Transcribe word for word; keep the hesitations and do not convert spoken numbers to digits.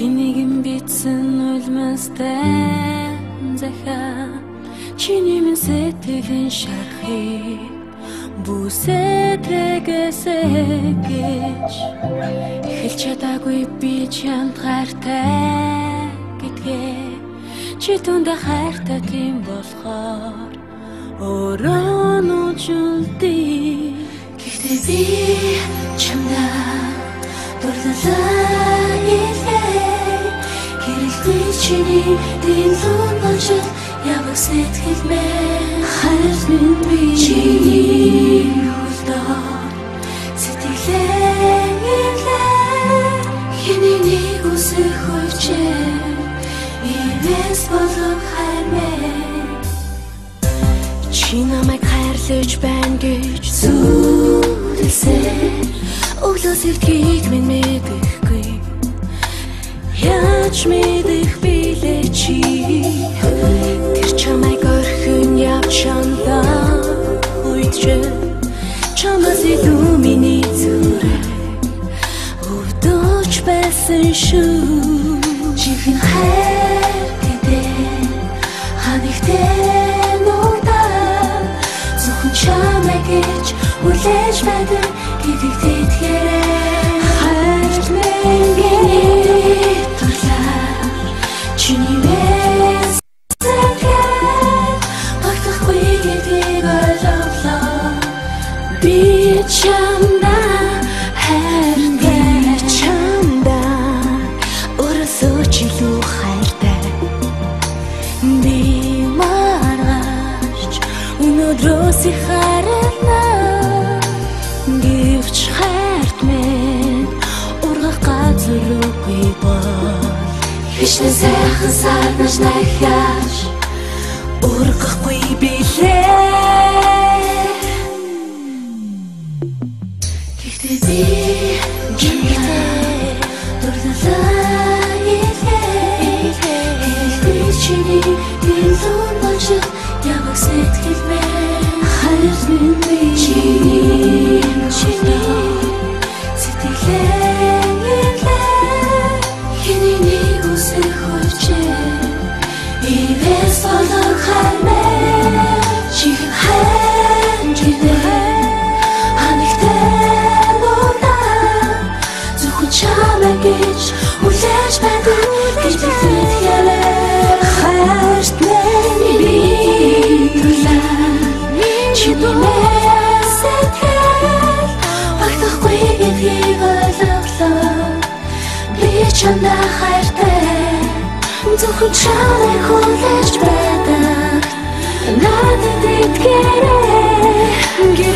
Хинигэн битсэн үлмэстэй захаа чиний минь сэтгэлийн шархыг бүсэтрэгээсэй гэж эхэлж чадаагүй би чамд хайртай гэдгээ чи түндэ хайртай тийм болохоор өөрөө нүжүүлдэг. Гэхдээ би чамдаа дурлалаа илээ хэрэлдэж чиний дэмлүүн болчиход явах сэтгэл мэн хайр минь би чиний hulдаа сэтгэлээ илээ хэний нэг үсэх хүчээ ивэс болох хайр мэн чи намайг хайрлаж байна гэж зүрхсээ өглөө сэтгэгийг минь мэдэхгүй яаж мэдэх билээ чи тэр чамайг орхин явчандаа үед чамаас илүү миний зүрх өвдөж байсан шүү чихэн хайр гэдэг ханигтэй нуудаа зөвхөн чамайг гэж хүлээж байдаг гэдэгт итгээрэй хайр минь турлаа чиний мэс сэтгэл багтахгүй гэдгийг ойлголоо би чамдаа хайртай чамдаа өрөөсөө ч илүү хайртай би маргааш өнөөдрөөс их харна гэвч хайрт минь ургах газар үгүй бол хичнээн сайхан сарнаж нахяаш ургахгүй билээ. Гэхдээ би чамдаа дурлалаа илээ хэлбэр чиний дэмлүүн болчиход явах сэтгэл мэн хайр минь би чиний чиний сэтгэлээ илээ хэний нэг үсэх хүчээ ивэс болох хайр мэн чихэн хайр гэдэг ханигтай нуудаа зөвхөн чамайг гэж хүлээж байдаг гэж би итгээрэй хайрт минь би турлаа чиний мэс сэтгэл багтахгүй гэдгийг ойлголоо би чамдаа хайртай зөвхөн чамайг хүлээж байдаг надад итгээрэй